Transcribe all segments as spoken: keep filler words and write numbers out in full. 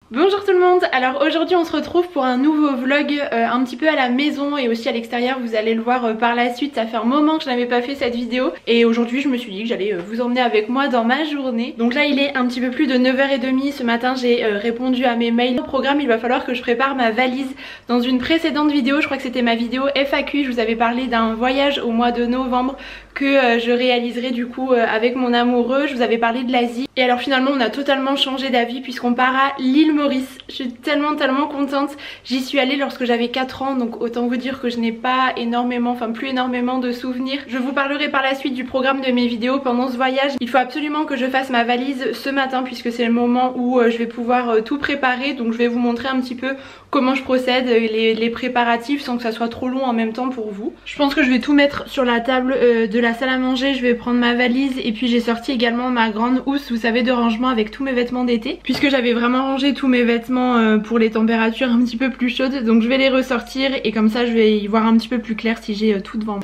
Bonjour tout le monde, alors aujourd'hui on se retrouve pour un nouveau vlog euh, un petit peu à la maison et aussi à l'extérieur, vous allez le voir euh, par la suite. Ça fait un moment que je n'avais pas fait cette vidéo et aujourd'hui je me suis dit que j'allais euh, vous emmener avec moi dans ma journée. Donc là il est un petit peu plus de neuf heures trente, ce matin j'ai euh, répondu à mes mails. Au programme il va falloir que je prépare ma valise. Dans une précédente vidéo, je crois que c'était ma vidéo F A Q, je vous avais parlé d'un voyage au mois de novembre que euh, je réaliserai du coup euh, avec mon amoureux. Je vous avais parlé de l'Asie et alors finalement on a totalement changé d'avis puisqu'on part à l'île Maurice. Je suis tellement tellement contente. J'y suis allée lorsque j'avais quatre ans, donc autant vous dire que je n'ai pas énormément, enfin plus énormément de souvenirs. Je vous parlerai par la suite du programme de mes vidéos pendant ce voyage. Il faut absolument que je fasse ma valise ce matin puisque c'est le moment où euh, je vais pouvoir euh, tout préparer. Donc je vais vous montrer un petit peu comment je procède, les, les préparatifs sans que ça soit trop long en même temps pour vous. Je pense que je vais tout mettre sur la table euh, de la salle à manger. Je vais prendre ma valise et puis j'ai sorti également ma grande housse, vous savez, de rangement avec tous mes vêtements d'été puisque j'avais vraiment rangé tous mes vêtements euh, pour les températures un petit peu plus chaudes. Donc je vais les ressortir et comme ça je vais y voir un petit peu plus clair si j'ai euh, tout devant moi.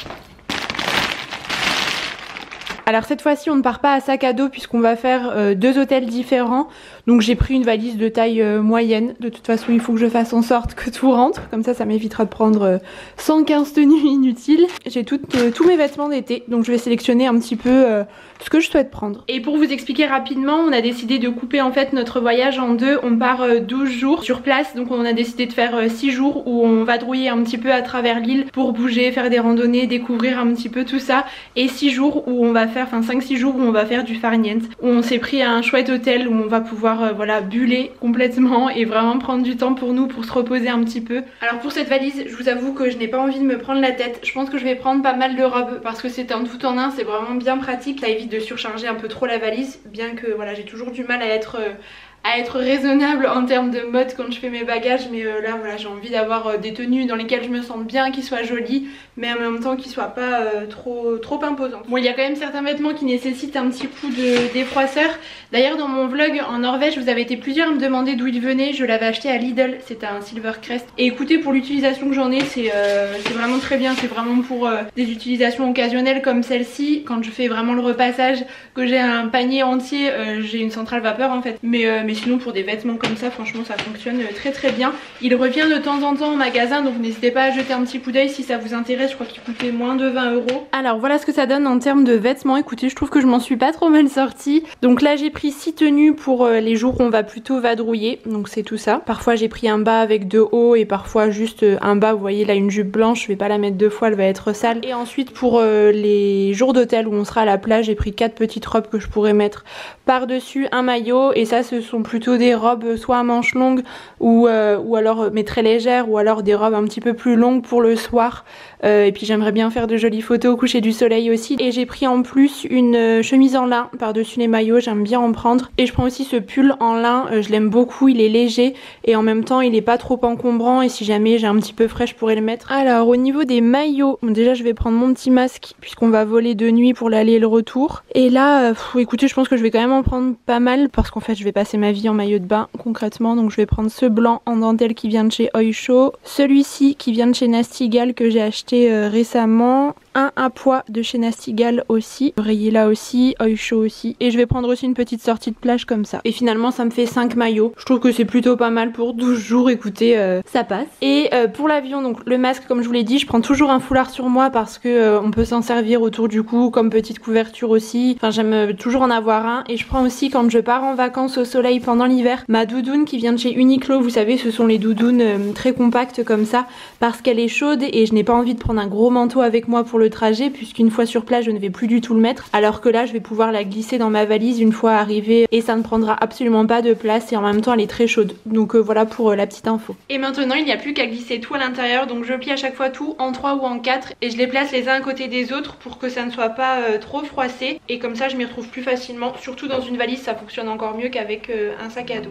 Alors cette fois-ci on ne part pas à sac à dos puisqu'on va faire euh, deux hôtels différents. Donc j'ai pris une valise de taille euh, moyenne. De toute façon il faut que je fasse en sorte que tout rentre. Comme ça ça m'évitera de prendre euh, cent quinze tenues inutiles. J'ai euh, tous mes vêtements d'été. Donc je vais sélectionner un petit peu euh, ce que je souhaite prendre. Et pour vous expliquer rapidement, on a décidé de couper en fait notre voyage en deux. On part euh, douze jours sur place. Donc on a décidé de faire euh, six jours où on va vadrouiller un petit peu à travers l'île pour bouger, faire des randonnées, découvrir un petit peu tout ça. Et six jours où on va faire enfin cinq six jours où on va faire du farniente, où on s'est pris à un chouette hôtel où on va pouvoir euh, voilà buller complètement et vraiment prendre du temps pour nous pour se reposer un petit peu. Alors pour cette valise je vous avoue que je n'ai pas envie de me prendre la tête. Je pense que je vais prendre pas mal de robes parce que c'est un tout en un, c'est vraiment bien pratique, ça évite de surcharger un peu trop la valise, bien que voilà j'ai toujours du mal à être euh, à être raisonnable en termes de mode quand je fais mes bagages, mais euh, là voilà j'ai envie d'avoir euh, des tenues dans lesquelles je me sente bien, qui soient jolies mais en même temps qui soient pas euh, trop trop imposantes. Bon il y a quand même certains vêtements qui nécessitent un petit coup de défroisseur. D'ailleurs dans mon vlog en Norvège vous avez été plusieurs à me demander d'où il venait, je l'avais acheté à Lidl, c'était un Silvercrest et écoutez pour l'utilisation que j'en ai c'est euh, vraiment très bien, c'est vraiment pour euh, des utilisations occasionnelles comme celle-ci, quand je fais vraiment le repassage, que j'ai un panier entier, euh, j'ai une centrale vapeur en fait, mais, euh, mais sinon pour des vêtements comme ça franchement ça fonctionne très très bien. Il revient de temps en temps au magasin donc n'hésitez pas à jeter un petit coup d'œil si ça vous intéresse, je crois qu'il coûtait moins de vingt euros. Alors voilà ce que ça donne en termes de vêtements, écoutez je trouve que je m'en suis pas trop mal sortie. Donc là j'ai pris six tenues pour euh, les jours où on va plutôt vadrouiller, donc c'est tout ça. Parfois j'ai pris un bas avec deux hauts et parfois juste euh, un bas, vous voyez là une jupe blanche, je vais pas la mettre deux fois, elle va être sale. Et ensuite pour euh, les jours d'hôtel où on sera à la plage j'ai pris quatre petites robes que je pourrais mettre par dessus un maillot et ça ce sont plutôt des robes soit à manches longues ou, euh, ou alors mais très légères ou alors des robes un petit peu plus longues pour le soir euh, et puis j'aimerais bien faire de jolies photos au coucher du soleil aussi. Et j'ai pris en plus une chemise en lin par dessus les maillots, j'aime bien en prendre. Et je prends aussi ce pull en lin, euh, je l'aime beaucoup, il est léger et en même temps il est pas trop encombrant et si jamais j'ai un petit peu frais je pourrais le mettre. Alors au niveau des maillots, bon, déjà je vais prendre mon petit masque puisqu'on va voler de nuit pour l'aller et le retour. Et là euh, pff, écoutez je pense que je vais quand même en prendre pas mal parce qu'en fait je vais passer ma vie en maillot de bain concrètement, donc je vais prendre ce blanc en dentelle qui vient de chez Oysho, celui-ci qui vient de chez Nasty Gal que j'ai acheté euh, récemment, un à pois de chez Nasty Gal aussi, rayé là aussi, Oysho aussi, et je vais prendre aussi une petite sortie de plage comme ça. Et finalement ça me fait cinq maillots, je trouve que c'est plutôt pas mal pour douze jours, écoutez euh, ça passe. Et euh, pour l'avion, donc le masque comme je vous l'ai dit, je prends toujours un foulard sur moi parce que euh, on peut s'en servir autour du cou comme petite couverture aussi, enfin j'aime toujours en avoir un. Et je prends aussi quand je pars en vacances au soleil pendant l'hiver ma doudoune qui vient de chez Uniqlo, vous savez ce sont les doudounes euh, très compactes comme ça parce qu'elle est chaude et je n'ai pas envie de prendre un gros manteau avec moi pour le trajet puisqu'une fois sur place je ne vais plus du tout le mettre, alors que là je vais pouvoir la glisser dans ma valise une fois arrivée et ça ne prendra absolument pas de place et en même temps elle est très chaude. Donc euh, voilà pour euh, la petite info. Et maintenant il n'y a plus qu'à glisser tout à l'intérieur, donc je plie à chaque fois tout en trois ou en quatre et je les place les uns à côté des autres pour que ça ne soit pas euh, trop froissé et comme ça je m'y retrouve plus facilement, surtout dans une valise ça fonctionne encore mieux qu'avec euh, un sac à dos.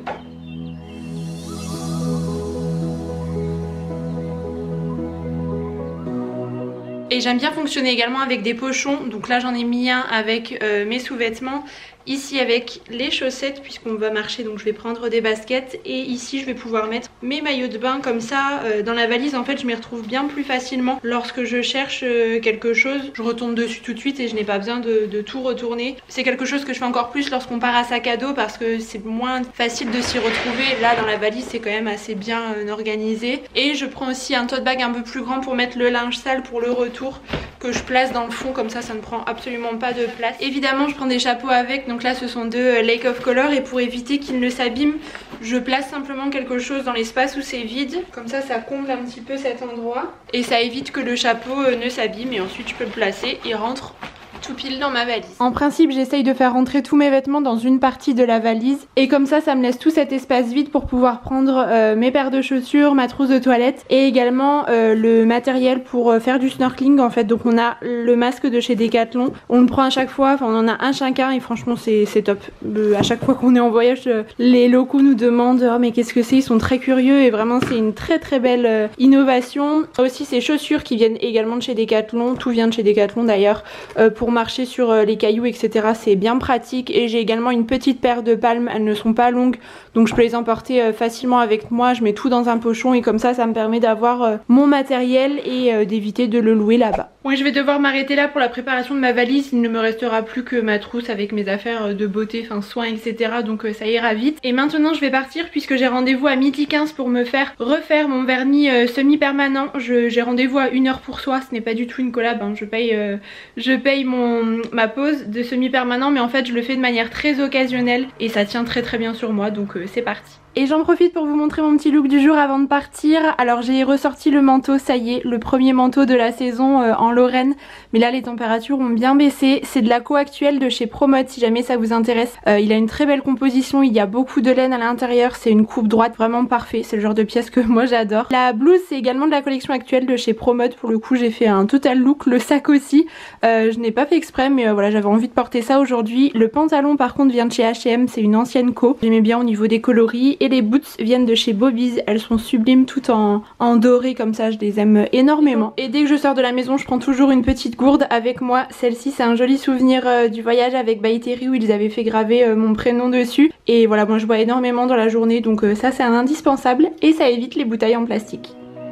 Et j'aime bien fonctionner également avec des pochons, donc là j'en ai mis un avec euh, mes sous-vêtements ici avec les chaussettes puisqu'on va marcher, donc je vais prendre des baskets, et ici je vais pouvoir mettre mes maillots de bain comme ça euh, dans la valise. En fait je m'y retrouve bien plus facilement lorsque je cherche euh, quelque chose, je retourne dessus tout de suite et je n'ai pas besoin de, de tout retourner. C'est quelque chose que je fais encore plus lorsqu'on part à sac à dos parce que c'est moins facile de s'y retrouver. Là dans la valise c'est quand même assez bien euh, organisé, et je prends aussi un tote bag un peu plus grand pour mettre le linge sale pour le retour, que je place dans le fond, comme ça ça ne prend absolument pas de place. Évidemment je prends des chapeaux avec, donc là ce sont deux Lake of Color, et pour éviter qu'ils ne s'abîment je place simplement quelque chose dans l'espace où c'est vide, comme ça ça comble un petit peu cet endroit et ça évite que le chapeau ne s'abîme, et ensuite je peux le placer, il rentre tout pile dans ma valise. En principe j'essaye de faire rentrer tous mes vêtements dans une partie de la valise, et comme ça ça me laisse tout cet espace vide pour pouvoir prendre euh, mes paires de chaussures, ma trousse de toilette, et également euh, le matériel pour euh, faire du snorkeling en fait. Donc on a le masque de chez Decathlon, on le prend à chaque fois, enfin on en a un chacun, et franchement c'est top. Euh, à chaque fois qu'on est en voyage euh, les locaux nous demandent oh mais qu'est-ce que c'est, ils sont très curieux, et vraiment c'est une très très belle euh, innovation. Aussi ces chaussures qui viennent également de chez Decathlon, tout vient de chez Decathlon d'ailleurs, euh, pour marcher sur les cailloux etc, c'est bien pratique. Et j'ai également une petite paire de palmes, elles ne sont pas longues donc je peux les emporter facilement avec moi, je mets tout dans un pochon, et comme ça ça me permet d'avoir mon matériel et d'éviter de le louer là-bas. Oui, je vais devoir m'arrêter là pour la préparation de ma valise, il ne me restera plus que ma trousse avec mes affaires de beauté, enfin soins etc, donc ça ira vite. Et maintenant je vais partir puisque j'ai rendez-vous à midi quinze pour me faire refaire mon vernis euh, semi-permanent. J'ai rendez-vous à une heure pour soi, ce n'est pas du tout une collab, hein. je paye, euh, je paye mon, ma pause de semi-permanent, mais en fait je le fais de manière très occasionnelle et ça tient très très bien sur moi, donc euh, c'est parti. Et j'en profite pour vous montrer mon petit look du jour avant de partir. Alors j'ai ressorti le manteau, ça y est, le premier manteau de la saison euh, en Lorraine. Mais là les températures ont bien baissé. C'est de la Coactuelle de chez Promode si jamais ça vous intéresse. Euh, il a une très belle composition, il y a beaucoup de laine à l'intérieur. C'est une coupe droite vraiment parfait, c'est le genre de pièce que moi j'adore. La blouse c'est également de la collection actuelle de chez Promode. Pour le coup j'ai fait un total look, le sac aussi. Euh, je n'ai pas fait exprès mais euh, voilà, j'avais envie de porter ça aujourd'hui. Le pantalon par contre vient de chez H et M, c'est une ancienne co. J'aimais bien au niveau des coloris. Et les boots viennent de chez Bobby's, elles sont sublimes, toutes en, en doré comme ça, je les aime énormément. Et dès que je sors de la maison je prends toujours une petite gourde avec moi. Celle-ci c'est un joli souvenir euh, du voyage avec By Terry où ils avaient fait graver euh, mon prénom dessus. Et voilà, moi je bois énormément dans la journée, donc euh, ça c'est un indispensable et ça évite les bouteilles en plastique.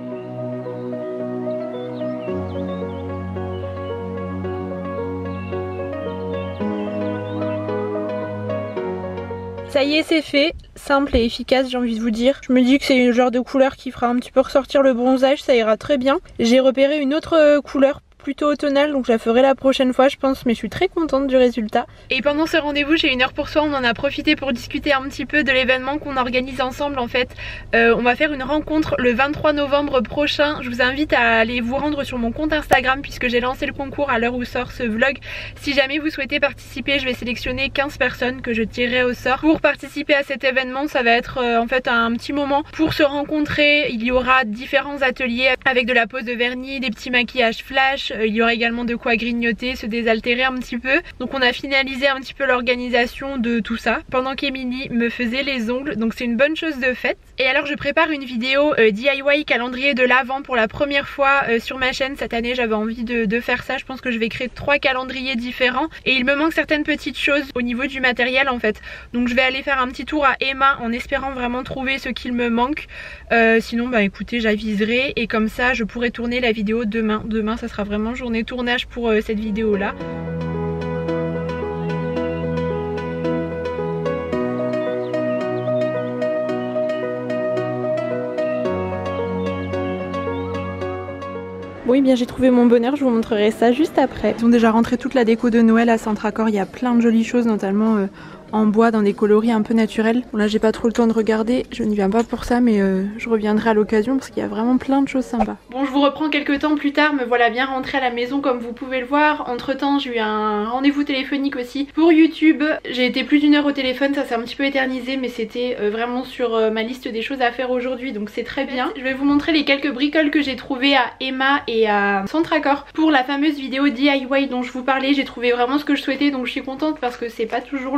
Ça y est, c'est fait, simple et efficace j'ai envie de vous dire. Je me dis que c'est le genre de couleur qui fera un petit peu ressortir le bronzage, ça ira très bien. J'ai repéré une autre couleur plutôt automnale, donc je la ferai la prochaine fois je pense, mais je suis très contente du résultat. Et pendant ce rendez-vous j'ai une heure pour soi, on en a profité pour discuter un petit peu de l'événement qu'on organise ensemble en fait. Euh, on va faire une rencontre le vingt-trois novembre prochain, je vous invite à aller vous rendre sur mon compte Instagram puisque j'ai lancé le concours à l'heure où sort ce vlog. Si jamais vous souhaitez participer, je vais sélectionner quinze personnes que je tirerai au sort pour participer à cet événement. Ça va être euh, en fait un petit moment pour se rencontrer, il y aura différents ateliers avec de la pose de vernis, des petits maquillages flash, il y aura également de quoi grignoter, se désaltérer un petit peu. Donc on a finalisé un petit peu l'organisation de tout ça pendant qu'Emilie me faisait les ongles, donc c'est une bonne chose de faite. Et alors je prépare une vidéo euh, D I Y calendrier de l'Avent pour la première fois euh, sur ma chaîne. Cette année j'avais envie de, de faire ça, je pense que je vais créer trois calendriers différents et il me manque certaines petites choses au niveau du matériel en fait. Donc je vais aller faire un petit tour à Emma en espérant vraiment trouver ce qu'il me manque. Euh, sinon bah écoutez, j'aviserai et comme ça je pourrai tourner la vidéo demain. Demain ça sera vraiment journée tournage pour euh, cette vidéo là. Bon, et bien j'ai trouvé mon bonheur, je vous montrerai ça juste après. Ils ont déjà rentré toute la déco de Noël à Centracor, il y a plein de jolies choses, notamment euh, en bois dans des coloris un peu naturels. Bon là j'ai pas trop le temps de regarder, je ne viens pas pour ça mais euh, je reviendrai à l'occasion parce qu'il y a vraiment plein de choses sympas. Bon, je vous reprends quelques temps plus tard, me voilà bien rentrée à la maison comme vous pouvez le voir. Entre temps j'ai eu un rendez-vous téléphonique aussi pour YouTube. J'ai été plus d'une heure au téléphone, ça s'est un petit peu éternisé mais c'était euh, vraiment sur euh, ma liste des choses à faire aujourd'hui, donc c'est très bien. Je vais vous montrer les quelques bricoles que j'ai trouvées à Emma et à Centracor pour la fameuse vidéo D I Y dont je vous parlais. J'ai trouvé vraiment ce que je souhaitais, donc je suis contente parce que c'est pas toujours le cas.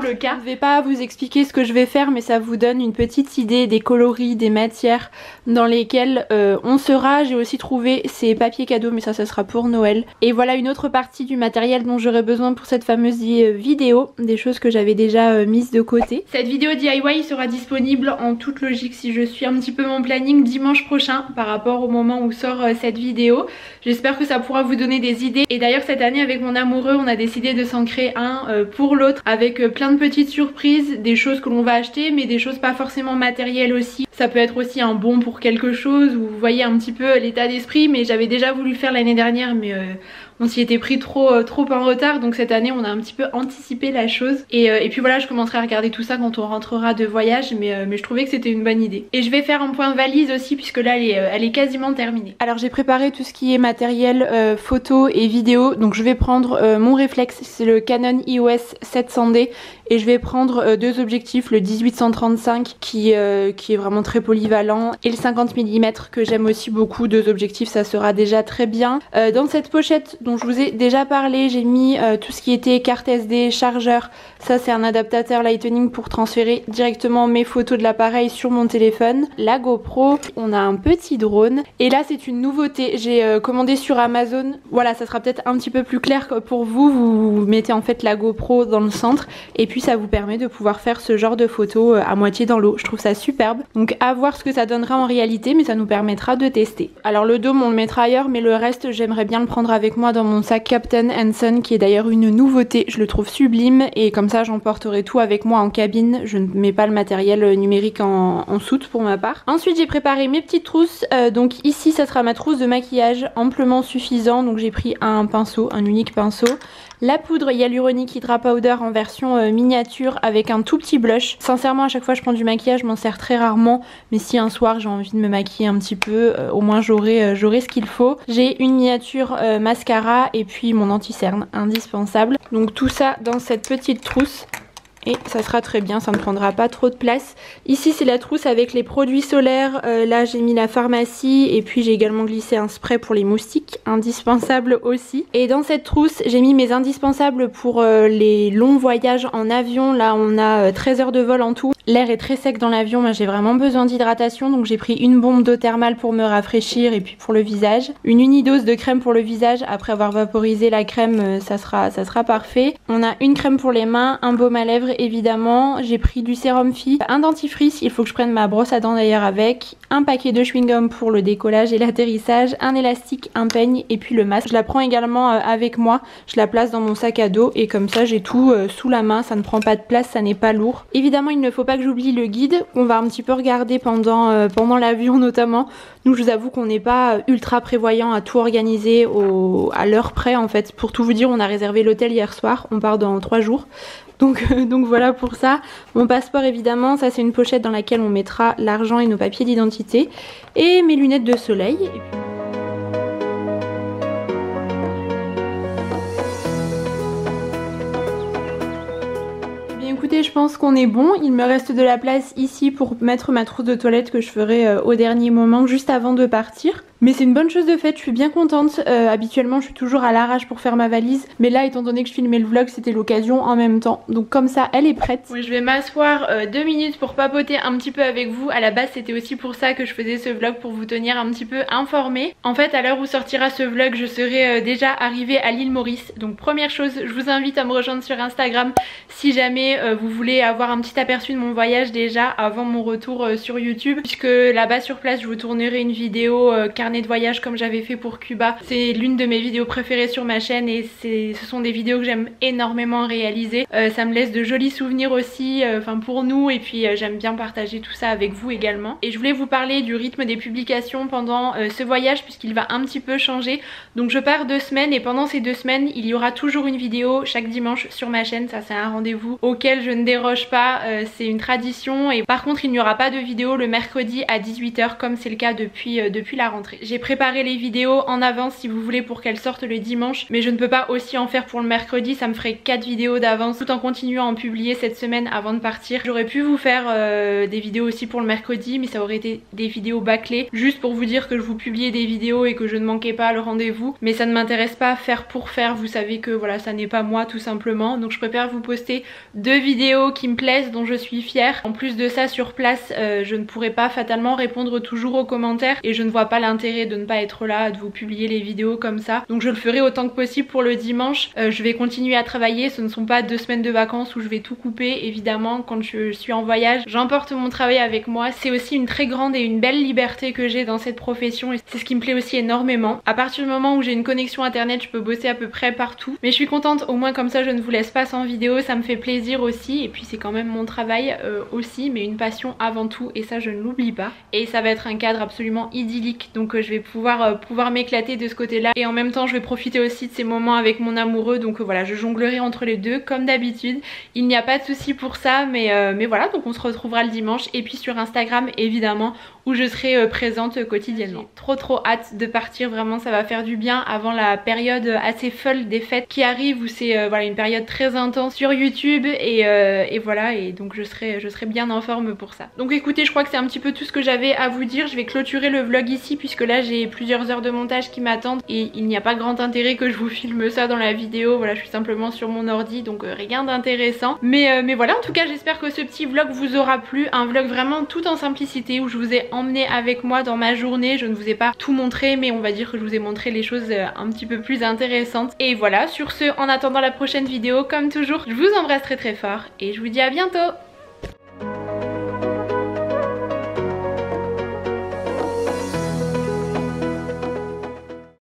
vais pas vous expliquer ce que je vais faire, mais ça vous donne une petite idée des coloris, des matières dans lesquelles euh, on sera. J'ai aussi trouvé ces papiers cadeaux, mais ça, ça sera pour Noël. Et voilà une autre partie du matériel dont j'aurai besoin pour cette fameuse vidéo, des choses que j'avais déjà euh, mises de côté. Cette vidéo D I Y sera disponible en toute logique, si je suis un petit peu mon planning, dimanche prochain par rapport au moment où sort euh, cette vidéo. J'espère que ça pourra vous donner des idées. Et d'ailleurs cette année avec mon amoureux, on a décidé de s'en créer un euh, pour l'autre avec euh, plein de petites surprises, des choses que l'on va acheter mais des choses pas forcément matérielles aussi. Ça peut être aussi un bon pour quelque chose, où vous voyez un petit peu l'état d'esprit, mais j'avais déjà voulu le faire l'année dernière mais euh, on s'y était pris trop, euh, trop en retard, donc cette année on a un petit peu anticipé la chose. Et, euh, et puis voilà, je commencerai à regarder tout ça quand on rentrera de voyage, mais, euh, mais je trouvais que c'était une bonne idée. Et je vais faire un point valise aussi puisque là elle est, euh, elle est quasiment terminée. Alors j'ai préparé tout ce qui est matériel euh, photo et vidéo, donc je vais prendre euh, mon réflexe, c'est le Canon E O S sept cents D, et je vais prendre euh, deux objectifs, le dix-huit cent trente-cinq qui, euh, qui est vraiment très polyvalent et le cinquante millimètres que j'aime aussi beaucoup. Deux objectifs, ça sera déjà très bien. Euh, dans cette pochette dont je vous ai déjà parlé, j'ai mis euh, tout ce qui était carte S D, chargeur. Ça c'est un adaptateur Lightning pour transférer directement mes photos de l'appareil sur mon téléphone. La GoPro, on a un petit drone et là c'est une nouveauté, j'ai euh, commandé sur Amazon. Voilà, ça sera peut-être un petit peu plus clair que pour vous. Vous mettez en fait la GoPro dans le centre et puis ça vous permet de pouvoir faire ce genre de photos à moitié dans l'eau. Je trouve ça superbe. Donc à voir ce que ça donnera en réalité, mais ça nous permettra de tester. Alors le dôme on le mettra ailleurs, mais le reste j'aimerais bien le prendre avec moi dans mon sac Captain Son, qui est d'ailleurs une nouveauté. Je le trouve sublime et comme ça j'emporterai tout avec moi en cabine. Je ne mets pas le matériel numérique en, en soute pour ma part. Ensuite j'ai préparé mes petites trousses. Euh, donc ici ça sera ma trousse de maquillage amplement suffisant. Donc j'ai pris un pinceau, un unique pinceau. La poudre Hyaluronic Hydra Powder en version euh, miniature avec un tout petit blush. Sincèrement à chaque fois je prends du maquillage, je m'en sers très rarement, mais si un soir j'ai envie de me maquiller un petit peu, euh, au moins j'aurai euh, j'aurai ce qu'il faut. J'ai une miniature euh, mascara et puis mon anti-cerne indispensable. Donc tout ça dans cette petite trousse. Et ça sera très bien, ça ne prendra pas trop de place. Ici c'est la trousse avec les produits solaires. Euh, là j'ai mis la pharmacie et puis j'ai également glissé un spray pour les moustiques, indispensable aussi. Et dans cette trousse j'ai mis mes indispensables pour euh, les longs voyages en avion. Là on a euh, treize heures de vol en tout. L'air est très sec dans l'avion, moi j'ai vraiment besoin d'hydratation, donc j'ai pris une bombe d'eau thermale pour me rafraîchir et puis pour le visage. Une unidose de crème pour le visage, après avoir vaporisé la crème ça sera, ça sera parfait. On a une crème pour les mains, un baume à lèvres évidemment, j'ai pris du sérum Phi, un dentifrice, il faut que je prenne ma brosse à dents d'ailleurs avec, un paquet de chewing-gum pour le décollage et l'atterrissage, un élastique, un peigne et puis le masque. Je la prends également avec moi, je la place dans mon sac à dos et comme ça j'ai tout sous la main, ça ne prend pas de place, ça n'est pas lourd. Évidemment il ne faut pas que j'oublie le guide qu'on va un petit peu regarder pendant, euh, pendant l'avion notamment. Nous je vous avoue qu'on n'est pas ultra prévoyant à tout organiser au, à l'heure près en fait. Pour tout vous dire on a réservé l'hôtel hier soir, on part dans trois jours. Donc, euh, donc voilà pour ça. Mon passeport évidemment, ça c'est une pochette dans laquelle on mettra l'argent et nos papiers d'identité. Et mes lunettes de soleil. Et puis... Écoutez, je pense qu'on est bon. Il me reste de la place ici pour mettre ma trousse de toilette que je ferai euh, au dernier moment, juste avant de partir. Mais c'est une bonne chose de fait, je suis bien contente. Euh, habituellement, je suis toujours à l'arrache pour faire ma valise. Mais là, étant donné que je filmais le vlog, c'était l'occasion en même temps. Donc comme ça, elle est prête. Oui, je vais m'asseoir euh, deux minutes pour papoter un petit peu avec vous. À la base, c'était aussi pour ça que je faisais ce vlog, pour vous tenir un petit peu informés. En fait, à l'heure où sortira ce vlog, je serai euh, déjà arrivée à l'île Maurice. Donc première chose, je vous invite à me rejoindre sur Instagram si jamais euh, vous voulez avoir un petit aperçu de mon voyage déjà avant mon retour euh, sur YouTube. Puisque là-bas sur place, je vous tournerai une vidéo euh, carnet de voyage comme j'avais fait pour Cuba. C'est l'une de mes vidéos préférées sur ma chaîne et ce sont des vidéos que j'aime énormément réaliser. Euh, ça me laisse de jolis souvenirs aussi, enfin euh, pour nous, et puis euh, j'aime bien partager tout ça avec vous également. Et je voulais vous parler du rythme des publications pendant euh, ce voyage puisqu'il va un petit peu changer. Donc je pars deux semaines et pendant ces deux semaines il y aura toujours une vidéo chaque dimanche sur ma chaîne. Ça c'est un rendez-vous auquel je ne déroge pas, euh, c'est une tradition. Et par contre il n'y aura pas de vidéo le mercredi à dix-huit heures comme c'est le cas depuis, euh, depuis la rentrée. j'ai préparé les vidéos en avance si vous voulez pour qu'elles sortent le dimanche, mais je ne peux pas aussi en faire pour le mercredi, ça me ferait quatre vidéos d'avance tout en continuant à en publier cette semaine avant de partir. J'aurais pu vous faire euh, des vidéos aussi pour le mercredi, mais ça aurait été des vidéos bâclées juste pour vous dire que je vous publiais des vidéos et que je ne manquais pas le rendez-vous, mais ça ne m'intéresse pas faire pour faire, vous savez que voilà, ça n'est pas moi tout simplement, donc je préfère vous poster deux vidéos qui me plaisent, dont je suis fière. En plus de ça, sur place euh, je ne pourrais pas fatalement répondre toujours aux commentaires et je ne vois pas l'intérêt de ne pas être là, de vous publier les vidéos comme ça, donc je le ferai autant que possible pour le dimanche. euh, je vais continuer à travailler, ce ne sont pas deux semaines de vacances où je vais tout couper, évidemment quand je suis en voyage j'emporte mon travail avec moi, c'est aussi une très grande et une belle liberté que j'ai dans cette profession et c'est ce qui me plaît aussi énormément. À partir du moment où j'ai une connexion internet je peux bosser à peu près partout, mais je suis contente au moins comme ça je ne vous laisse pas sans vidéo, ça me fait plaisir aussi et puis c'est quand même mon travail euh, aussi, mais une passion avant tout et ça je ne l'oublie pas, et ça va être un cadre absolument idyllique, donc euh, je vais pouvoir, euh, pouvoir m'éclater de ce côté là et en même temps je vais profiter aussi de ces moments avec mon amoureux, donc euh, voilà, je jonglerai entre les deux comme d'habitude, il n'y a pas de souci pour ça, mais, euh, mais voilà, donc on se retrouvera le dimanche et puis sur Instagram évidemment où je serai euh, présente quotidiennement. J'ai trop trop hâte de partir, vraiment ça va faire du bien avant la période assez folle des fêtes qui arrive où c'est euh, voilà, une période très intense sur YouTube et, euh, et voilà, et donc je serai, je serai bien en forme pour ça. Donc écoutez, je crois que c'est un petit peu tout ce que j'avais à vous dire, je vais clôturer le vlog ici puisque là j'ai plusieurs heures de montage qui m'attendent et il n'y a pas grand intérêt que je vous filme ça dans la vidéo, voilà, je suis simplement sur mon ordi donc euh, rien d'intéressant, mais, euh, mais voilà, en tout cas j'espère que ce petit vlog vous aura plu, un vlog vraiment tout en simplicité où je vous ai emmené avec moi dans ma journée, je ne vous ai pas tout montré mais on va dire que je vous ai montré les choses un petit peu plus intéressantes. Et voilà, sur ce, en attendant la prochaine vidéo, comme toujours, je vous embrasse très très fort et je vous dis à bientôt.